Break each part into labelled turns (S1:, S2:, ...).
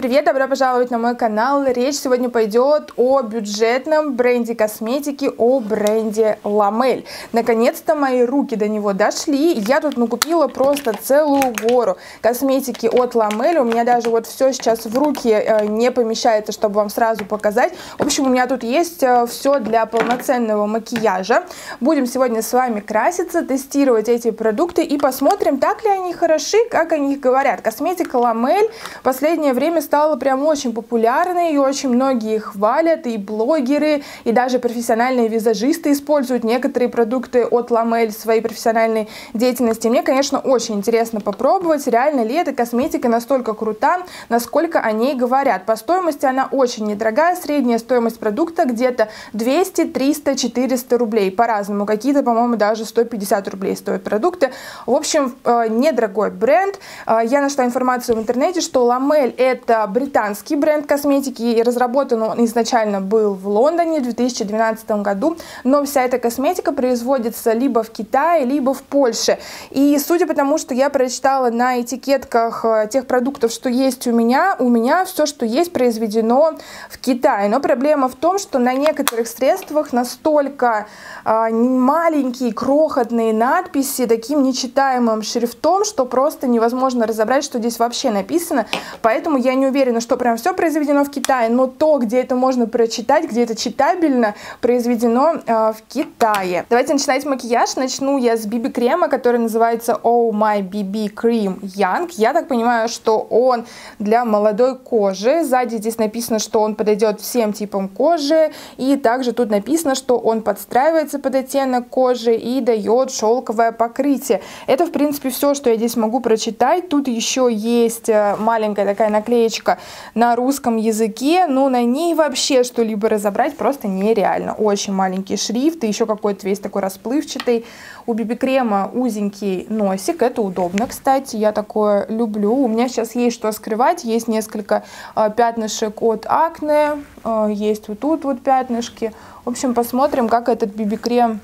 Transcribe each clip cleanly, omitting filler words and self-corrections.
S1: привет! Добро пожаловать на мой канал. Речь сегодня пойдет о бюджетном бренде косметики, о бренде Ламель. Наконец-то мои руки до него дошли. Я тут накупила просто целую гору косметики от Ламель. У меня даже вот все сейчас в руки не помещается, чтобы вам сразу показать. В общем, у меня тут есть все для полноценного макияжа. Будем сегодня с вами краситься, тестировать эти продукты и посмотрим, так ли они хороши, как о них говорят. Косметика Ламель в последнее время стала прям очень популярной, и очень многие хвалят, и блогеры, и даже профессиональные визажисты используют некоторые продукты от Ламель в своей профессиональной деятельности. Мне, конечно, очень интересно попробовать, реально ли эта косметика настолько крута, насколько о ней говорят. По стоимости она очень недорогая, средняя стоимость продукта где-то 200, 300, 400 рублей, по-разному. Какие-то, по-моему, даже 150 рублей стоят продукты. В общем, недорогой бренд. Я нашла информацию в интернете, что Ламель — это британский бренд косметики, и разработан он изначально был в Лондоне в 2012 году, но вся эта косметика производится либо в Китае, либо в Польше. И судя по тому, что я прочитала на этикетках тех продуктов, что есть у меня все, что есть, произведено в Китае. Но проблема в том, что на некоторых средствах настолько маленькие, крохотные надписи таким нечитаемым шрифтом, что просто невозможно разобрать, что здесь вообще написано. Поэтому я не уверена, что прям все произведено в Китае, но то, где это можно прочитать, где это читабельно, произведено в Китае. Давайте начинать макияж. Начну я с BB-крема, который называется Oh My BB Cream Young. Я так понимаю, что он для молодой кожи. Сзади здесь написано, что он подойдет всем типам кожи. И также тут написано, что он подстраивается под оттенок кожи и дает шелковое покрытие. Это, в принципе, все, что я здесь могу прочитать. Тут еще есть маленькая такая наклеечка на русском языке, но на ней вообще что-либо разобрать просто нереально. Очень маленький шрифт, и еще какой-то весь такой расплывчатый. У BB-крема узенький носик, это удобно, кстати, я такое люблю. У меня сейчас есть что скрывать, есть несколько пятнышек от акне, есть вот тут вот пятнышки. В общем, посмотрим, как этот BB-крем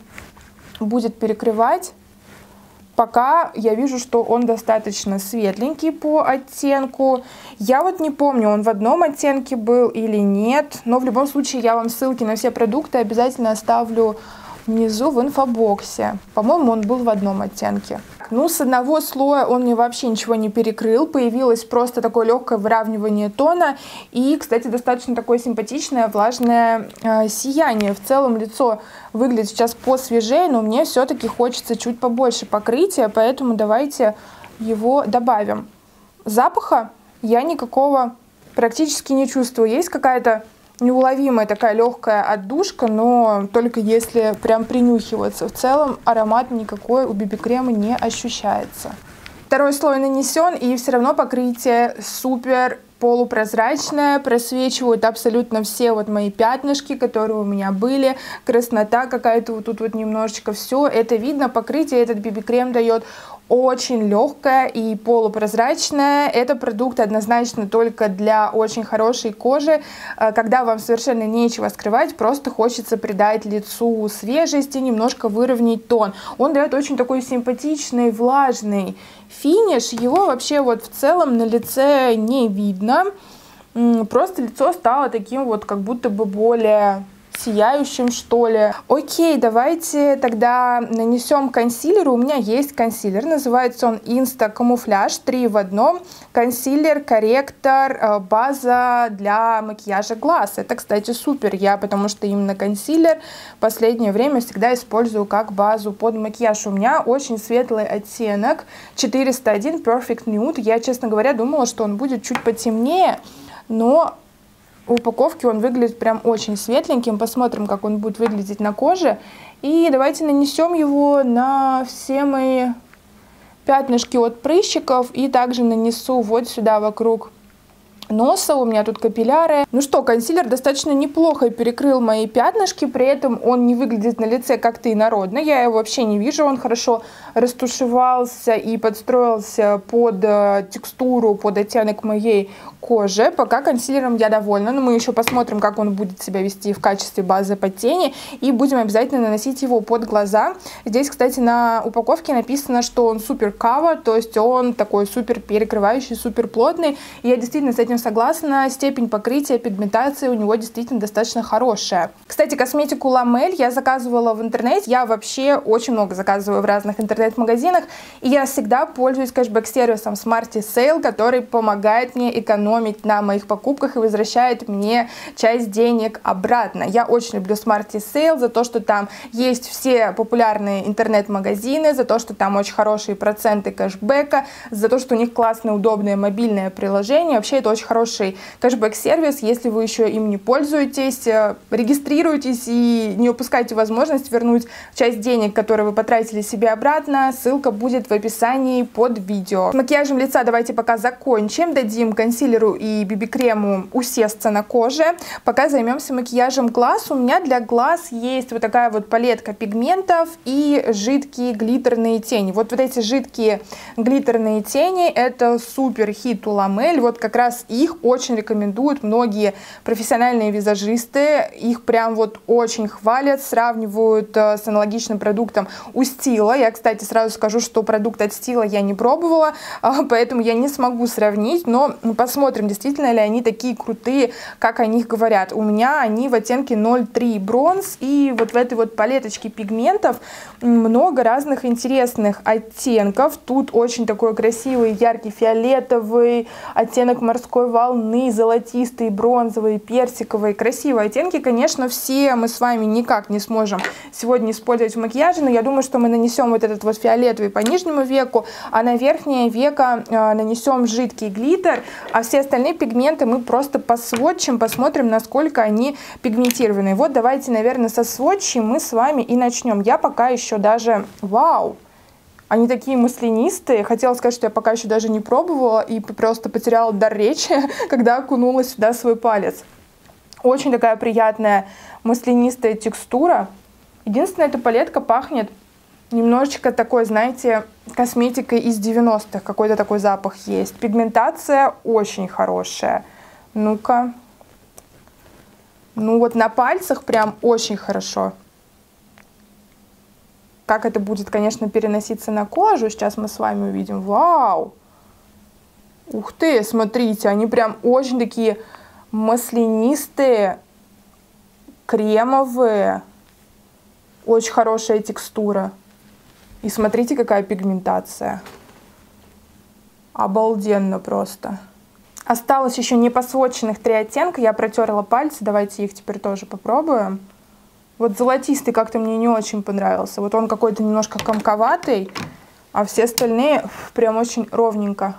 S1: будет перекрывать. Пока я вижу, что он достаточно светленький по оттенку. Я вот не помню, он в одном оттенке был или нет. Но в любом случае я вам ссылки на все продукты обязательно оставлю внизу в инфобоксе. По-моему, он был в одном оттенке. Ну, с одного слоя он мне вообще ничего не перекрыл. Появилось просто такое легкое выравнивание тона. И, кстати, достаточно такое симпатичное влажное сияние. В целом лицо выглядит сейчас посвежее, но мне все-таки хочется чуть побольше покрытия, поэтому давайте его добавим. Запаха я никакого практически не чувствую. Есть какая-то неуловимая такая легкая отдушка, но только если прям принюхиваться. В целом аромат никакой у BB-крема не ощущается. Второй слой нанесен, и все равно покрытие супер полупрозрачная, просвечивают абсолютно все вот мои пятнышки, которые у меня были, краснота какая-то вот тут вот немножечко, все это видно. Покрытие этот BB-крем дает очень легкое и полупрозрачное. Это продукт однозначно только для очень хорошей кожи, когда вам совершенно нечего скрывать, просто хочется придать лицу свежести, немножко выровнять тон. Он дает очень такой симпатичный, влажный финиш. Его вообще вот в целом на лице не видно. Просто лицо стало таким вот как будто бы более сияющим, что ли. Окей, давайте тогда нанесем консилер. У меня есть консилер, называется он Insta Camouflage 3 в одном. Консилер, корректор, база для макияжа глаз. Это, кстати, супер. Я, потому что именно консилер в последнее время всегда использую как базу под макияж. У меня очень светлый оттенок 401 Perfect Nude. Я, честно говоря, думала, что он будет чуть потемнее, но в упаковке он выглядит прям очень светленьким. Посмотрим, как он будет выглядеть на коже. И давайте нанесем его на все мои пятнышки от прыщиков. И также нанесу вот сюда вокруг носа. У меня тут капилляры. Ну что, консилер достаточно неплохо перекрыл мои пятнышки. При этом он не выглядит на лице как-то инородно. Я его вообще не вижу. Он хорошо растушевался и подстроился под текстуру, под оттенок моей кожи. Пока консилером я довольна, но мы еще посмотрим, как он будет себя вести в качестве базы под тени, и будем обязательно наносить его под глаза. Здесь, кстати, на упаковке написано, что он супер cover, то есть он такой супер перекрывающий, супер плотный. И я действительно с этим согласна, степень покрытия, пигментации у него действительно достаточно хорошая. Кстати, косметику Ламель я заказывала в интернете. Я вообще очень много заказываю в разных интернет-магазинах, и я всегда пользуюсь кэшбэк-сервисом Smarty Sale, который помогает мне экономить на моих покупках и возвращает мне часть денег обратно. Я очень люблю Smarty Sale за то, что там есть все популярные интернет-магазины, за то, что там очень хорошие проценты кэшбэка, за то, что у них классное, удобное мобильное приложение. Вообще это очень хороший кэшбэк-сервис. Если вы еще им не пользуетесь, регистрируйтесь и не упускайте возможность вернуть часть денег, которые вы потратили себе обратно. Ссылка будет в описании под видео. С макияжем лица давайте пока закончим. Дадим консилеру и BB-крему усесться на коже. Пока займемся макияжем глаз. У меня для глаз есть вот такая вот палетка пигментов и жидкие глиттерные тени. Вот эти жидкие глиттерные тени — это супер хит у Ламель. Вот как раз их очень рекомендуют многие профессиональные визажисты. Их прям вот очень хвалят, сравнивают с аналогичным продуктом у Стила. Я, кстати, сразу скажу, что продукт от Стила я не пробовала, поэтому я не смогу сравнить, но посмотрим, действительно ли они такие крутые, как о них говорят. У меня они в оттенке 03 бронз, и вот в этой вот палеточке пигментов много разных интересных оттенков. Тут очень такой красивый яркий фиолетовый, оттенок морской волны, золотистый, бронзовый, персиковый. Красивые оттенки, конечно, все мы с вами никак не сможем сегодня использовать в макияже, но я думаю, что мы нанесем вот этот вот фиолетовый по нижнему веку, а на верхнее веко нанесем жидкий глиттер, а все остальные пигменты мы просто посвотчим, посмотрим, насколько они пигментированные. Вот давайте, наверное, со свотчем мы с вами и начнем. Я пока еще даже... Вау! Они такие маслянистые. Хотела сказать, что я пока еще даже не пробовала и просто потеряла дар речи, когда окунула сюда свой палец. Очень такая приятная маслянистая текстура. Единственное, эта палетка пахнет немножечко такой, знаете, косметикой из 90-х. Какой-то такой запах есть. Пигментация очень хорошая. Ну-ка. Ну вот на пальцах прям очень хорошо. Как это будет, конечно, переноситься на кожу, сейчас мы с вами увидим. Вау! Ух ты, смотрите, они прям очень такие маслянистые, кремовые. Очень хорошая текстура. И смотрите, какая пигментация. Обалденно просто. Осталось еще не посвотченных 3 оттенка. Я протерла пальцы, давайте их теперь тоже попробуем. Вот золотистый как-то мне не очень понравился. Вот он какой-то немножко комковатый, а все остальные прям очень ровненько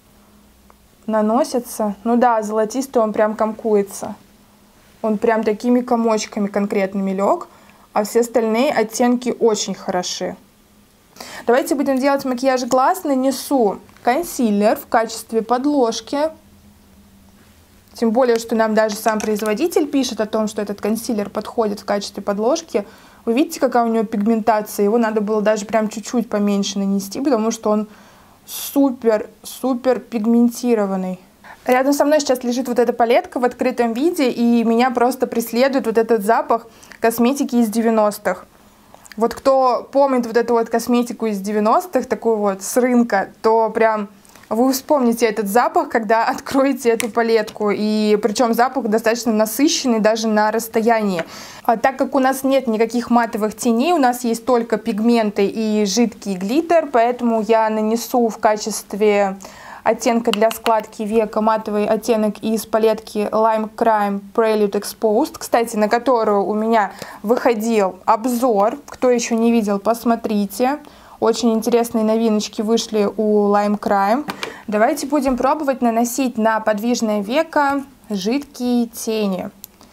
S1: наносятся. Ну да, золотистый он прям комкуется. Он прям такими комочками конкретными лег, а все остальные оттенки очень хороши. Давайте будем делать макияж глаз. Нанесу консилер в качестве подложки. Тем более, что нам даже сам производитель пишет о том, что этот консилер подходит в качестве подложки. Вы видите, какая у него пигментация? Его надо было даже прям чуть-чуть поменьше нанести, потому что он супер пигментированный. Рядом со мной сейчас лежит вот эта палетка в открытом виде, и меня просто преследует вот этот запах косметики из 90-х. Вот кто помнит вот эту вот косметику из 90-х, такую вот с рынка, то прям... Вы вспомните этот запах, когда откроете эту палетку, и причем запах достаточно насыщенный даже на расстоянии. Так как у нас нет никаких матовых теней, у нас есть только пигменты и жидкий глиттер, поэтому я нанесу в качестве оттенка для складки века матовый оттенок из палетки Lime Crime Prelude Exposed, кстати, на которую у меня выходил обзор. Кто еще не видел, посмотрите. Очень интересные новиночки вышли у Lime Crime. Давайте будем пробовать наносить на подвижное веко жидкие тени.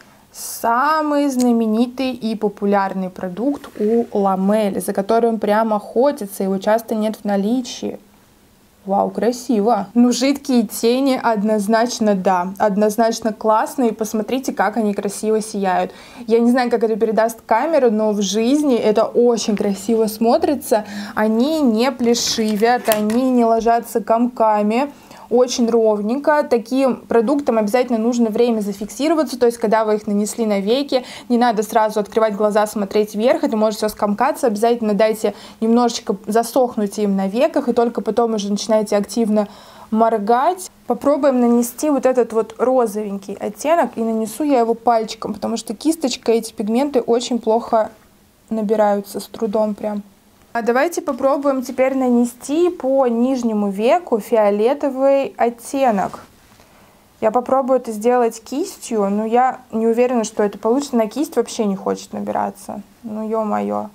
S1: Самый знаменитый и популярный продукт у Ламель, за которым прям охотятся, его часто нет в наличии. Вау, красиво. Ну, жидкие тени однозначно да, однозначно классные. Посмотрите, как они красиво сияют. Я не знаю, как это передаст камера, но в жизни это очень красиво смотрится. Они не плешивят, они не ложатся комками. Очень ровненько. Таким продуктам обязательно нужно время зафиксироваться, то есть когда вы их нанесли на веки, не надо сразу открывать глаза, смотреть вверх, это может все скомкаться, обязательно дайте немножечко засохнуть им на веках, и только потом уже начинаете активно моргать. Попробуем нанести вот этот вот розовенький оттенок, и нанесу я его пальчиком, потому что кисточкой эти пигменты очень плохо набираются, с трудом прям. А давайте попробуем теперь нанести по нижнему веку фиолетовый оттенок. Я попробую это сделать кистью, но я не уверена, что это получится. На кисть вообще не хочет набираться. Ну, ё-моё.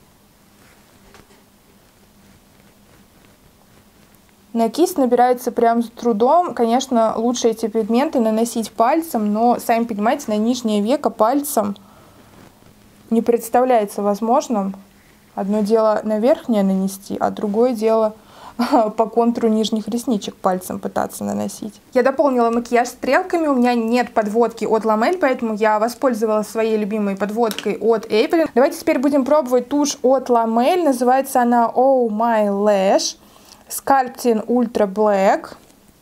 S1: На кисть набирается прям с трудом. Конечно, лучше эти пигменты наносить пальцем, но, сами понимаете, на нижнее веко пальцем не представляется возможным. Одно дело на верхнее нанести, а другое дело по контуру нижних ресничек пальцем пытаться наносить. Я дополнила макияж стрелками, у меня нет подводки от Ламель, поэтому я воспользовалась своей любимой подводкой от Эйвелин. Давайте теперь будем пробовать тушь от Ламель, называется она Oh My Lash Sculpting Ultra Black.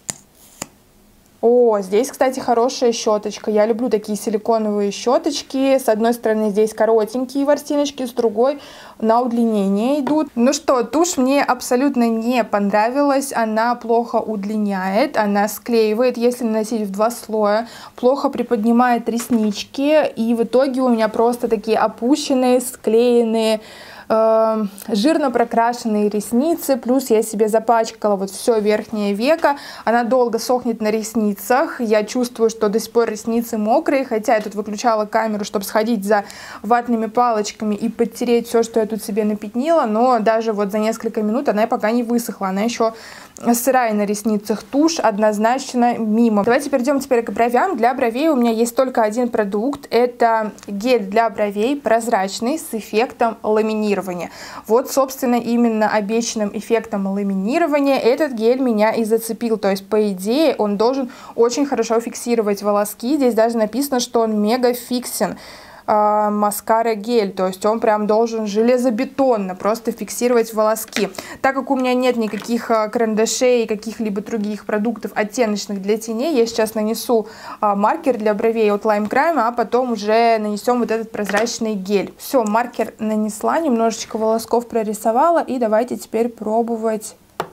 S1: О, здесь, кстати, хорошая щеточка. Я люблю такие силиконовые щеточки. С одной стороны здесь коротенькие ворсиночки, с другой на удлинение идут. Ну что, тушь мне абсолютно не понравилась. Она плохо удлиняет, она склеивает, если наносить в 2 слоя. Плохо приподнимает реснички. И в итоге у меня просто такие опущенные, склеенные, жирно прокрашенные ресницы, плюс я себе запачкала вот все верхнее веко, она долго сохнет на ресницах, я чувствую, что до сих пор ресницы мокрые, хотя я тут выключала камеру, чтобы сходить за ватными палочками и подтереть все, что я тут себе напятнила, но даже вот за несколько минут она пока не высохла, она еще сырая на ресницах. Тушь однозначно мимо. Давайте перейдем теперь к бровям. Для бровей у меня есть только один продукт. Это гель для бровей прозрачный с эффектом ламинирования. Вот, собственно, именно обещанным эффектом ламинирования этот гель меня и зацепил. То есть, по идее, он должен очень хорошо фиксировать волоски. Здесь даже написано, что он мега фиксен. Маскара гель, то есть он прям должен железобетонно просто фиксировать волоски. Так как у меня нет никаких карандашей, каких-либо других продуктов оттеночных для теней, я сейчас нанесу маркер для бровей от Lime Crime, а потом уже нанесем вот этот прозрачный гель. Все, маркер нанесла, немножечко волосков прорисовала, и давайте теперь пробовать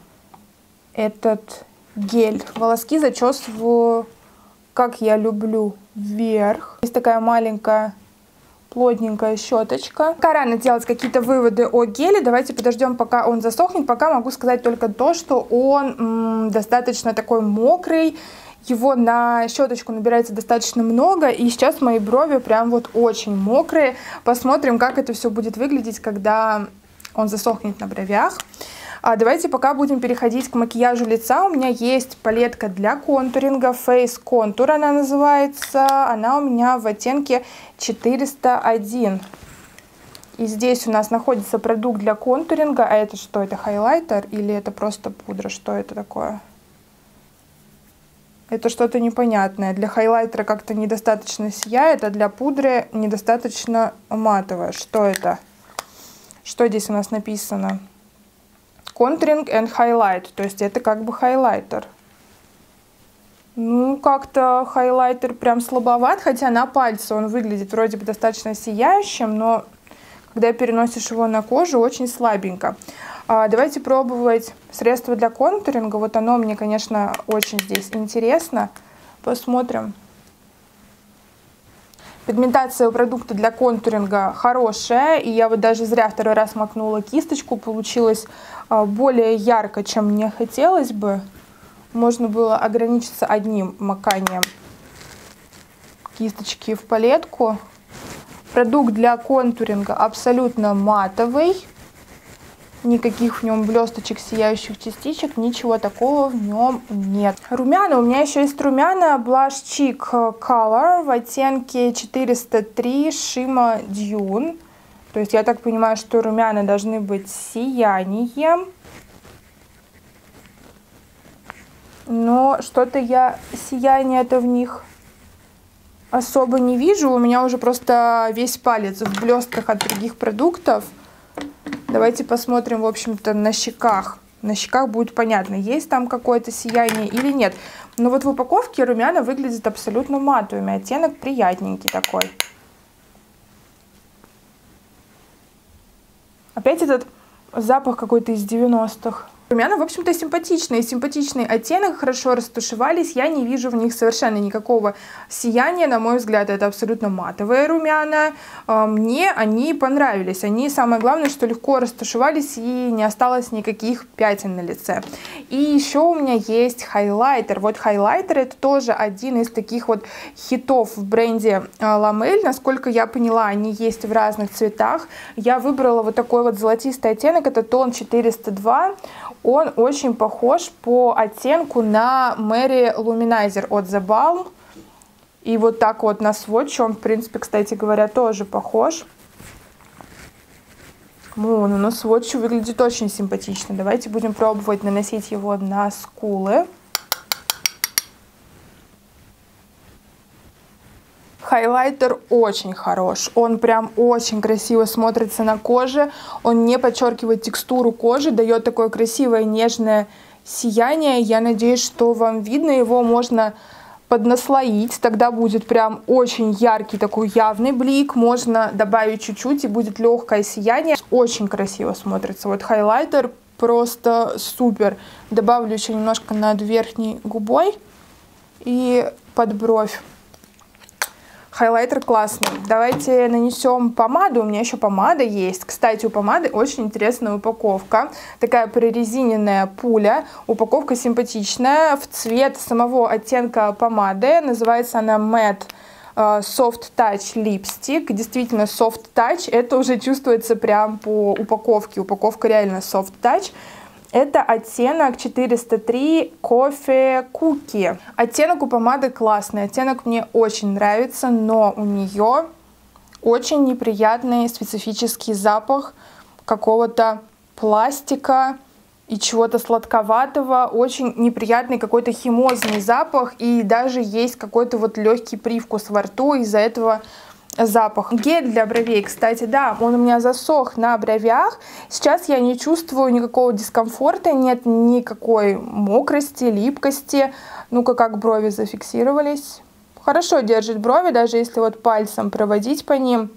S1: этот гель. Волоски зачесываю, как я люблю, вверх. Есть такая маленькая плотненькая щеточка. Пока рано делать какие-то выводы о геле. Давайте подождем, пока он засохнет. Пока могу сказать только то, что он достаточно такой мокрый. Его на щеточку набирается достаточно много. И сейчас мои брови прям вот очень мокрые. Посмотрим, как это все будет выглядеть, когда он засохнет на бровях. Давайте пока будем переходить к макияжу лица. У меня есть палетка для контуринга, Face Contour она называется. Она у меня в оттенке 401. И здесь у нас находится продукт для контуринга. А это что? Это хайлайтер или это просто пудра? Что это такое? Это что-то непонятное. Для хайлайтера как-то недостаточно сияет, а для пудры недостаточно матовое. Что это? Что здесь у нас написано? Contouring and Highlight, то есть это как бы хайлайтер. Ну, как-то хайлайтер прям слабоват, хотя на пальце он выглядит вроде бы достаточно сияющим, но когда переносишь его на кожу, очень слабенько. Давайте пробовать средство для контуринга. Вот оно мне, конечно, очень здесь интересно. Посмотрим. Пигментация у продукта для контуринга хорошая, и я вот даже зря второй раз макнула кисточку, получилось более ярко, чем мне хотелось бы. Можно было ограничиться одним маканием кисточки в палетку. Продукт для контуринга абсолютно матовый, никаких в нем блесточек, сияющих частичек, ничего такого в нем нет. Румяна. У меня еще есть румяна Blush Cheek Color в оттенке 403 Shimmer Dune. То есть я так понимаю, что румяна должны быть сиянием. Но что-то я сияния-то в них особо не вижу. У меня уже просто весь палец в блестках от других продуктов. Давайте посмотрим, в общем-то, на щеках. На щеках будет понятно, есть там какое-то сияние или нет. Но вот в упаковке румяна выглядит абсолютно матовыми. Оттенок приятненький такой. Опять этот запах какой-то из 90-х. Румяна, в общем-то, симпатичные. Симпатичный оттенок, хорошо растушевались. Я не вижу в них совершенно никакого сияния. На мой взгляд, это абсолютно матовые румяна. Мне они понравились. Они, самое главное, что легко растушевались и не осталось никаких пятен на лице. И еще у меня есть хайлайтер. Вот хайлайтер — это тоже один из таких вот хитов в бренде Ламель. Насколько я поняла, они есть в разных цветах. Я выбрала вот такой вот золотистый оттенок. Это тон 402. Он очень похож по оттенку на Mary Luminizer от The Balm. И вот так вот на сводче он, в принципе, кстати говоря, тоже похож. Ну, на сводче выглядит очень симпатично. Давайте будем пробовать наносить его на скулы. Хайлайтер очень хорош, он прям очень красиво смотрится на коже, он не подчеркивает текстуру кожи, дает такое красивое нежное сияние. Я надеюсь, что вам видно, его можно поднаслоить, тогда будет прям очень яркий такой явный блик, можно добавить чуть-чуть и будет легкое сияние. Очень красиво смотрится, вот хайлайтер просто супер. Добавлю еще немножко над верхней губой и под бровь. Хайлайтер классный. Давайте нанесем помаду. У меня еще помада есть. Кстати, у помады очень интересная упаковка. Такая прорезиненная пуля. Упаковка симпатичная. В цвет самого оттенка помады. Называется она Matte Soft Touch Lipstick. Действительно, Soft Touch. Это уже чувствуется прям по упаковке. Упаковка реально Soft Touch. Это оттенок 403 Coffee Cookie. Оттенок у помады классный, оттенок мне очень нравится, но у нее очень неприятный специфический запах какого-то пластика и чего-то сладковатого, очень неприятный какой-то химозный запах, и даже есть какой-то вот легкий привкус во рту из-за этого запах. Гель для бровей, кстати, да, он у меня засох на бровях. Сейчас я не чувствую никакого дискомфорта, нет никакой мокрости, липкости. Ну-ка, как брови зафиксировались. Хорошо держит брови, даже если вот пальцем проводить по ним.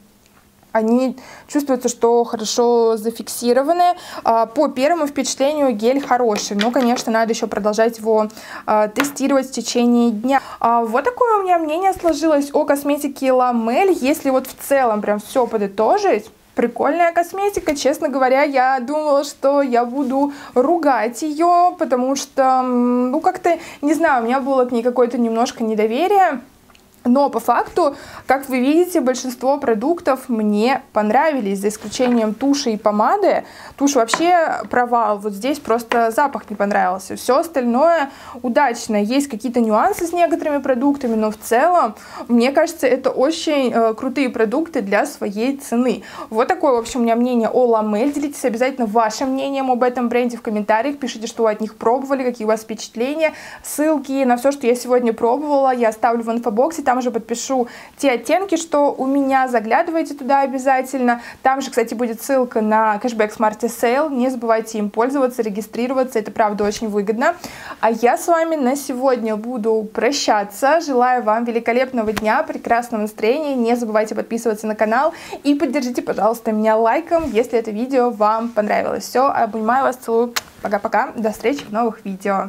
S1: Они чувствуются, что хорошо зафиксированы. По первому впечатлению гель хороший, но, конечно, надо еще продолжать его тестировать в течение дня. Вот такое у меня мнение сложилось о косметике Ламель. Если вот в целом прям все подытожить, прикольная косметика. Честно говоря, я думала, что я буду ругать ее, потому что, ну, как-то, не знаю, у меня было к ней какое-то немножко недоверие. Но по факту, как вы видите, большинство продуктов мне понравились, за исключением туши и помады. Тушь вообще провал, вот здесь просто запах не понравился. Все остальное удачно. Есть какие-то нюансы с некоторыми продуктами, но в целом, мне кажется, это очень крутые продукты для своей цены. Вот такое, в общем, у меня мнение о Ламель. Делитесь обязательно вашим мнением об этом бренде в комментариях. Пишите, что вы от них пробовали, какие у вас впечатления. Ссылки на все, что я сегодня пробовала, я оставлю в инфобоксе. Там же подпишу те оттенки, что у меня. Заглядывайте туда обязательно. Там же, кстати, будет ссылка на кэшбэк Smarty Sale. Не забывайте им пользоваться, регистрироваться. Это, правда, очень выгодно. А я с вами на сегодня буду прощаться. Желаю вам великолепного дня, прекрасного настроения. Не забывайте подписываться на канал. И поддержите, пожалуйста, меня лайком, если это видео вам понравилось. Все, обнимаю вас, целую. Пока-пока. До встречи в новых видео.